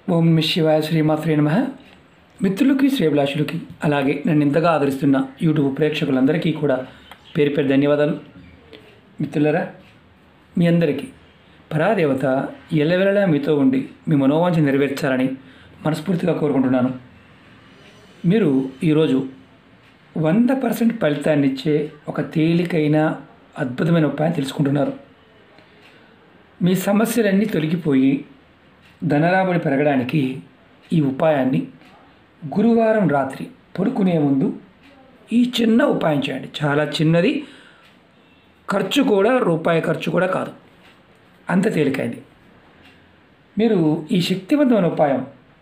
ఓం నమః శివాయ శ్రీమాత్రే నమః. మిత్రులకి శ్రేభిలాషులకి అలాగే నన్ను ఇంతగా ఆదరిస్తున్న యూట్యూబ్ ప్రేక్షకులందరికీ కూడా పేరు పేరు ధన్యవాదాలు. మిత్రులరా, మీ అందరికీ పరాదేవత ఎల్లవెల్లలా మీతో ఉండి మీ మనోవాంఛ నెరవేర్చాలని మనస్ఫూర్తిగా కోరుకుంటున్నాను. మీరు ఈరోజు 100% ఫలితాన్ని ఇచ్చే ఒక తేలికైన అద్భుతమైన ఉపాయం తెలుసుకుంటున్నారు. మీ సమస్యలన్నీ తొలగిపోయి ధనరాబడి పెరగడానికి ఈ ఉపాయాన్ని గురువారం రాత్రి పడుకునే ముందు ఈ చిన్న ఉపాయం చేయండి. చాలా చిన్నది, ఖర్చు కూడా రూపాయి ఖర్చు కూడా కాదు, అంత తేలికైంది. మీరు ఈ శక్తివంతమైన ఉపాయం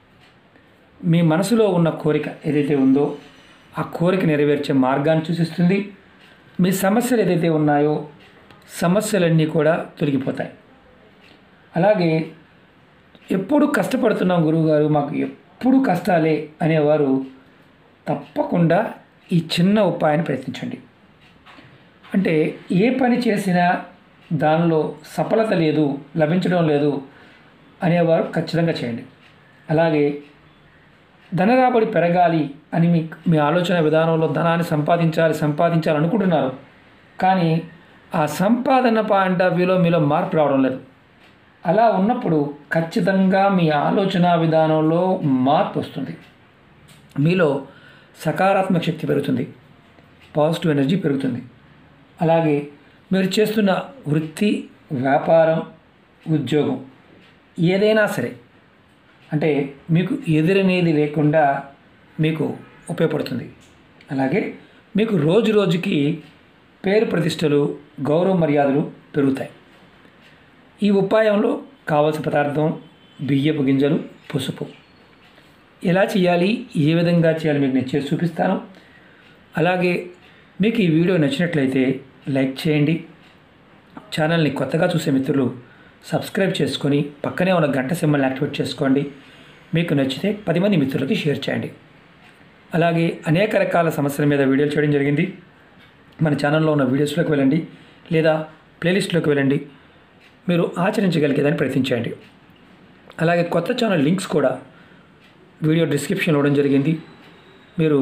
మీ మనసులో ఉన్న కోరిక ఏదైతే ఉందో ఆ కోరిక నెరవేర్చే మార్గాన్ని సూచిస్తుంది. మీ సమస్యలు ఏదైతే ఉన్నాయో సమస్యలన్నీ కూడా తొలగిపోతాయి. అలాగే ఎప్పుడు కష్టపడుతున్నాం గురువుగారు, మాకు ఎప్పుడు కష్టాలే అనేవారు తప్పకుండా ఈ చిన్న ఉపాయాన్ని ప్రయత్నించండి. అంటే ఏ పని చేసినా దానిలో సఫలత లేదు, లభించడం లేదు అనేవారు ఖచ్చితంగా చేయండి. అలాగే ధనరాబడి పెరగాలి అని మీ ఆలోచన విధానంలో ధనాన్ని సంపాదించాలి అనుకుంటున్నారు, కానీ ఆ సంపాదన పాయింట్ ఆఫ్ వ్యూలో మీలో మార్పు రావడం లేదు. అలా ఉన్నప్పుడు ఖచ్చితంగా మీ ఆలోచన విధానంలో మార్పు వస్తుంది. మీలో సకారాత్మక శక్తి పెరుగుతుంది, పాజిటివ్ ఎనర్జీ పెరుగుతుంది. అలాగే మీరు చేస్తున్న వృత్తి, వ్యాపారం, ఉద్యోగం ఏదైనా సరే అంటే మీకు ఎదురనేది లేకుండా మీకు ఉపయోగపడుతుంది. అలాగే మీకు రోజు రోజుకి పేరు ప్రతిష్టలు, గౌరవ మర్యాదలు పెరుగుతాయి. ఈ ఉపాయంలో కావలసిన పదార్థం బియ్యపు గింజలు, పసుపు. ఎలా చేయాలి, ఏ విధంగా చేయాలి మీకు నేను చేసి చూపిస్తాను. అలాగే మీకు ఈ వీడియో నచ్చినట్లయితే లైక్ చేయండి. ఛానల్ని కొత్తగా చూసే మిత్రులు సబ్స్క్రైబ్ చేసుకొని పక్కనే ఉన్న గంట సింబల్ని యాక్టివేట్ చేసుకోండి. మీకు నచ్చితే 10 మంది మిత్రులకి షేర్ చేయండి. అలాగే అనేక రకాల సమస్యల మీద వీడియోలు చేయడం జరిగింది. మన ఛానల్లో ఉన్న వీడియోస్లోకి వెళ్ళండి లేదా ప్లేలిస్ట్లోకి వెళ్ళండి. మీరు ఆచరించగలిగేదాన్ని ప్రయత్నించండి. అలాగే కొత్త ఛానల్ లింక్స్ కూడా వీడియో డిస్క్రిప్షన్లో ఇవ్వడం జరిగింది. మీరు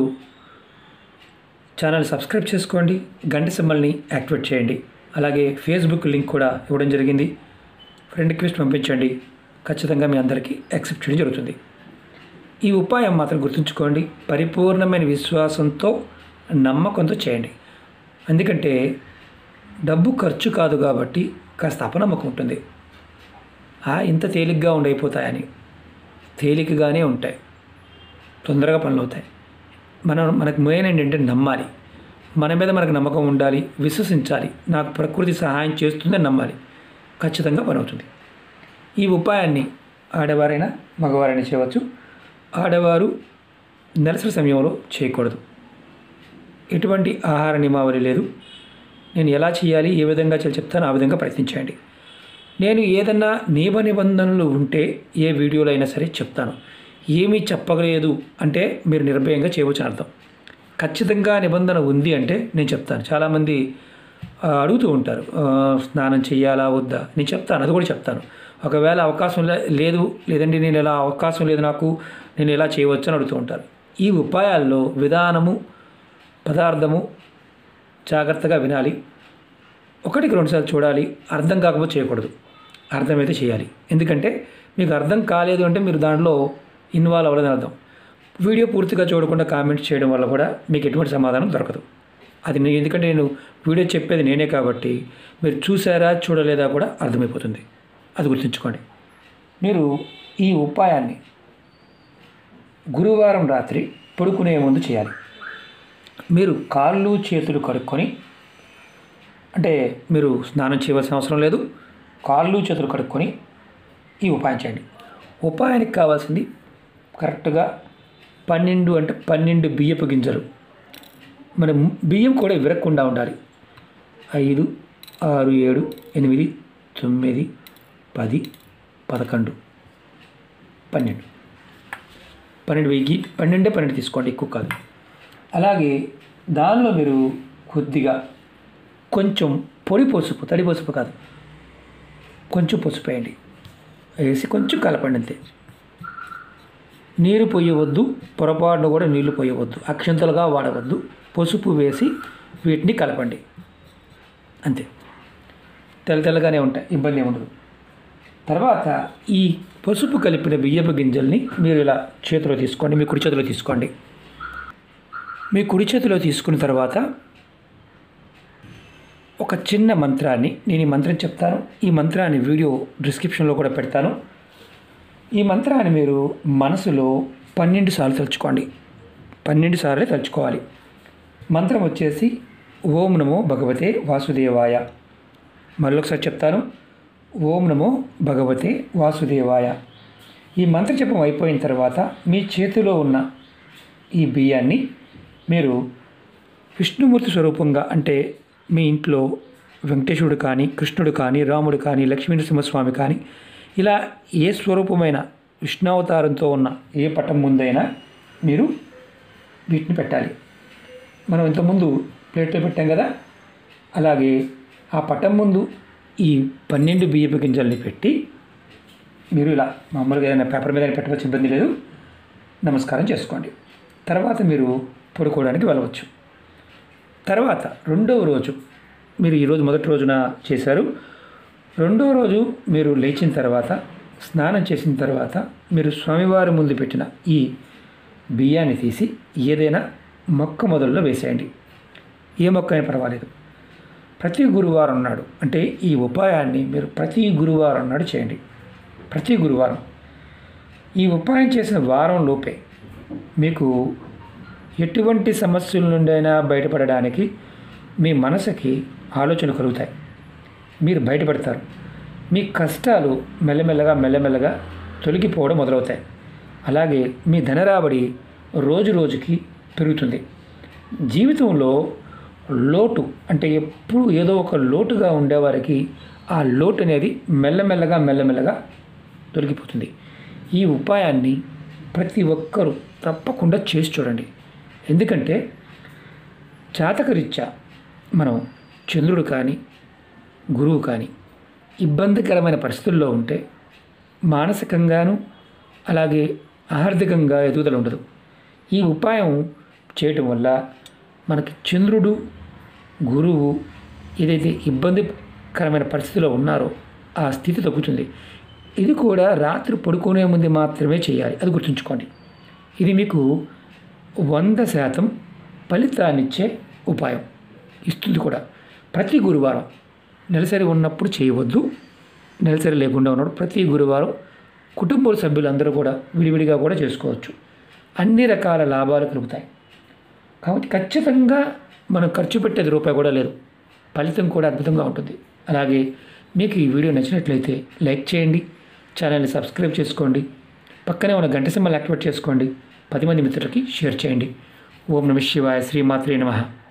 ఛానల్ సబ్స్క్రైబ్ చేసుకోండి, గంట సింబల్ని యాక్టివేట్ చేయండి. అలాగే ఫేస్బుక్ లింక్ కూడా ఇవ్వడం జరిగింది. ఫ్రెండ్ రిక్వెస్ట్ పంపించండి, ఖచ్చితంగా మీ అందరికీ యాక్సెప్ట్ చేయడం జరుగుతుంది. ఈ ఉపాయం మాత్రం గుర్తుంచుకోండి, పరిపూర్ణమైన విశ్వాసంతో నమ్మకంతో చేయండి. ఎందుకంటే డబ్బు ఖర్చు కాదు కాబట్టి కాస్త అపనమ్మకం ఉంటుంది. ఇంత తేలిగ్గా ఉండైపోతాయని, తేలికగానే ఉంటాయి, తొందరగా పనులు అవుతాయి. మనకు మెయిన్ ఏంటంటే నమ్మాలి, మన మీద మనకు నమ్మకం ఉండాలి, విశ్వసించాలి. నాకు ప్రకృతి సహాయం చేస్తుందని నమ్మాలి, ఖచ్చితంగా పని అవుతుంది. ఈ ఉపాయాన్ని ఆడవారైనా మగవారైనా చేయవచ్చు. ఆడవారు నెలసరి సమయంలో చేయకూడదు. ఎటువంటి ఆహార నియమావళి లేదు. నేను ఎలా చేయాలి, ఏ విధంగా చేయాలి చెప్తాను, ఆ విధంగా ప్రయత్నించండి. నేను ఏదన్నా నిబంధనలు ఉంటే ఏ వీడియోలో అయినా సరే చెప్తాను. ఏమీ చెప్పలేదు అంటే మీరు నిర్భయంగా చేయవచ్చు అర్థం. ఖచ్చితంగా నిబంధన ఉంది అంటే నేను చెప్తాను. చాలామంది అడుగుతూ ఉంటారు, స్నానం చేయాలా వద్దా, నేను చెప్తాను, అది కూడా చెప్తాను. ఒకవేళ అవకాశం లేదండి నేను ఎలా అవకాశం లేదు నాకు, నేను ఎలా చేయవచ్చు అని అడుగుతూ ఉంటారు. ఈ ఉపాయాల్లో విధానము, పదార్థము జాగ్రత్తగా వినాలి. 1-2 సార్లు చూడాలి. అర్థం కాకపోతే చేయకూడదు, అర్థమైతే చేయాలి. ఎందుకంటే మీకు అర్థం కాలేదు అంటే మీరు దాంట్లో ఇన్వాల్వ్ అవ్వలేదని అర్థం. వీడియో పూర్తిగా చూడకుండా కామెంట్స్ చేయడం వల్ల కూడా మీకు ఎటువంటి సమాధానం దొరకదు. అది ఎందుకంటే నేను వీడియో చెప్పేది నేనే కాబట్టి మీరు చూసారా చూడలేదా కూడా అర్థమైపోతుంది. అది గుర్తుంచుకోండి. మీరు ఈ ఉపాయాన్ని గురువారం రాత్రి పడుకునే ముందు చేయాలి. మీరు కాళ్ళు చేతులు కడుక్కొని, అంటే మీరు స్నానం చేయవలసిన అవసరం లేదు, కాళ్ళు చేతులు కడుక్కొని ఈ ఉపాయం చేయండి. ఉపాయానికి కావాల్సింది కరెక్ట్గా 12 బియ్యపు గింజలు. మన బియ్యం కూడా విరగకుండా ఉండాలి. 5, 6, 7, 8, 9, 10, 11, 12 తీసుకోండి, ఎక్కువ కాదు. అలాగే దానిలో మీరు కొద్దిగా కొంచెం పొడి పసుపు, తడి పసుపు కాదు, కొంచెం పసుపు వేయండి. వేసి కొంచెం కలపండి అంతే. నీరు పోయవద్దు, పొరపాటును కూడా నీళ్లు పోయవద్దు, అక్షంతలుగా వాడవద్దు. పసుపు వేసి వీటిని కలపండి, అంతే. తెల్లగానే ఉంటాయి, ఇబ్బంది ఉండదు. తర్వాత ఈ పసుపు కలిపిన బియ్యపు గింజల్ని మీరు ఇలా చేతిలో తీసుకోండి, మీ కుడి చేతిలో తీసుకోండి. మీ కుడి చేతిలో తీసుకున్న తర్వాత ఒక చిన్న మంత్రాన్ని, నేను ఈ మంత్రం చెప్తాను, ఈ మంత్రాన్ని వీడియో డిస్క్రిప్షన్లో కూడా పెడతాను. ఈ మంత్రాన్ని మీరు మనసులో 12 సార్లు తలుచుకోండి. 12 సార్లే తలుచుకోవాలి. మంత్రం వచ్చేసి ఓం నమో భగవతే వాసుదేవాయ. మరొకసారి చెప్తాను, ఓం నమో భగవతే వాసుదేవాయ. ఈ మంత్ర జపం అయిపోయిన తర్వాత మీ చేతిలో ఉన్న ఈ బియ్యాన్ని మీరు విష్ణుమూర్తి స్వరూపంగా, అంటే మీ ఇంట్లో వెంకటేశ్వరుడు కానీ, కృష్ణుడు కానీ, రాముడు కానీ, లక్ష్మీనరసింహస్వామి కానీ, ఇలా ఏ స్వరూపమైన విష్ణావతారంతో ఉన్న ఏ పటం ముందైనా మీరు వీటిని పెట్టాలి. మనం ఇంతకుముందు ప్లేట్లో పెట్టాం కదా, అలాగే ఆ పటం ముందు ఈ 12 బియ్యపు గింజల్ని పెట్టి మీరు ఇలా మామూలుగా ఏదైనా పేపర్ మీద పెట్టవచ్చు, ఇబ్బంది లేదు. నమస్కారం చేసుకోండి. తర్వాత మీరు పడుకోవడానికి వెళ్ళవచ్చు. తర్వాత రెండవ రోజు, మీరు ఈరోజు మొదటి రోజున చేశారు, రెండవ రోజు మీరు లేచిన తర్వాత, స్నానం చేసిన తర్వాత మీరు స్వామివారి ముందు పెట్టిన ఈ బియ్యాన్ని తీసి ఏదైనా మొక్క మొదల్లో వేసేయండి. ఏ మొక్క అయినా పర్వాలేదు. ప్రతి గురువారం నాడు, అంటే ఈ ఉపాయాన్ని మీరు ప్రతి గురువారం నాడు చేయండి. ప్రతి గురువారం. ఈ ఉపాయం చేసిన వారం లోపే మీకు ఎటువంటి సమస్యల నుండైనా బయటపడడానికి మీ మనసుకి ఆలోచనలు కలుగుతాయి. మీరు బయటపడతారు. మీ కష్టాలు మెల్లమెల్లగా తొలగిపోవడం మొదలవుతాయి. అలాగే మీ ధనరాబడి రోజు రోజుకి పెరుగుతుంది. జీవితంలో లోటు, అంటే ఎప్పుడు ఏదో ఒక లోటుగా ఉండేవారికి ఆ లోటు అనేది మెల్లమెల్లగా తొలగిపోతుంది. ఈ ఉపాయాన్ని ప్రతి ఒక్కరూ తప్పకుండా చేసి చూడండి. ఎందుకంటే జాతకరీత్యా మనం చంద్రుడు కానీ, గురువు కానీ ఇబ్బందికరమైన పరిస్థితుల్లో ఉంటే మానసికంగాను అలాగే ఆర్థికంగా ఎదుగుదల ఉండదు. ఈ ఉపాయం చేయటం వల్ల మనకి చంద్రుడు, గురువు ఏదైతే ఇబ్బందికరమైన పరిస్థితిలో ఉన్నారో ఆ స్థితి తగ్గుతుంది. ఇది కూడా రాత్రి పడుకునే ముందు మాత్రమే చేయాలి, అది గుర్తుంచుకోండి. ఇది మీకు 100% ఫలితాన్నిచ్చే ఉపాయం ఇస్తుంది కూడా. ప్రతి గురువారం, నెలసరి ఉన్నప్పుడు చేయవద్దు, నెలసరి లేకుండా ఉన్నప్పుడు ప్రతి గురువారం కుటుంబ సభ్యులందరూ కూడా విడివిడిగా కూడా చేసుకోవచ్చు. అన్ని రకాల లాభాలు కలుగుతాయి. కాబట్టి ఖచ్చితంగా మనం ఖర్చు పెట్టేది రూపాయి కూడా లేదు, ఫలితం కూడా అద్భుతంగా ఉంటుంది. అలాగే మీకు ఈ వీడియో నచ్చినట్లయితే లైక్ చేయండి, ఛానల్ని సబ్స్క్రైబ్ చేసుకోండి, పక్కనే ఉన్న గంట సింబల్ యాక్టివేట్ చేసుకోండి, 10 మంది మిత్రులకి షేర్ చేయండి. ఓం నమః శివాయ. శ్రీమాత్రే నమః.